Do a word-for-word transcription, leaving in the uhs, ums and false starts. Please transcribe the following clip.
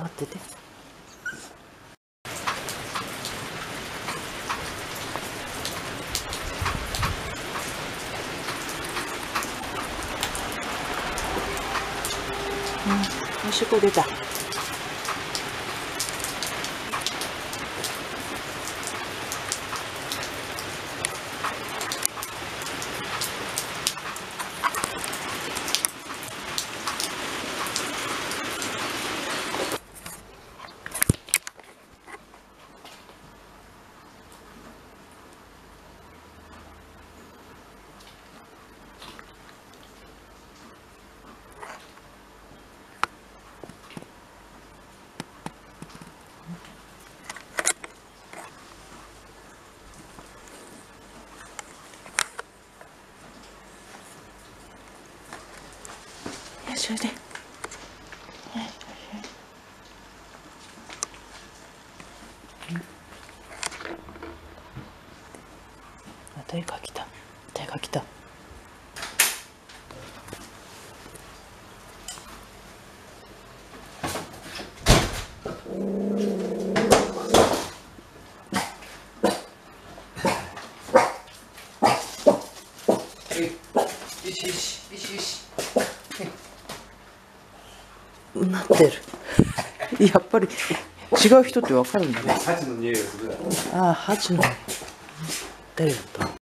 待ってて。うん、よしこ出た。よしおいで。手が来た。手が来た。なってる。やっぱり違う人ってわかるんだね。 ハチの匂いがする。 ああ、ハチの。誰だった？